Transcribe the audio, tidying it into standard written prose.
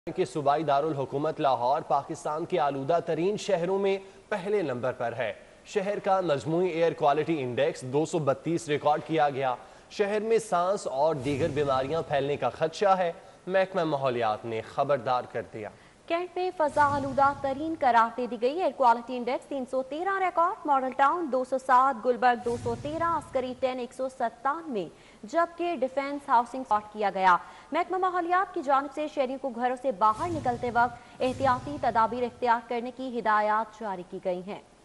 कि सूबाई दारुल हुकूमत लाहौर पाकिस्तान के आलूदा तरीन शहरों में पहले नंबर पर है। शहर का मजमूई एयर क्वालिटी इंडेक्स 232 रिकॉर्ड किया गया। शहर में सांस और दीगर बीमारियां फैलने का खदशा है। महकमा माहौलियात ने खबरदार कर दिया। कैंट में फजा आलूदा तरीन करार दे दी गई। Air quality index 313 record, model town 207, Gulberg 213, Askari 10 197, जबकि डिफेंस हाउसिंग स्पॉट किया गया। महकमा माहौलियात की जानिब से शहरियों को घरों से बाहर निकलते वक्त एहतियाती तदाबीर इख्तियार करने की हिदायत जारी की गई हैं।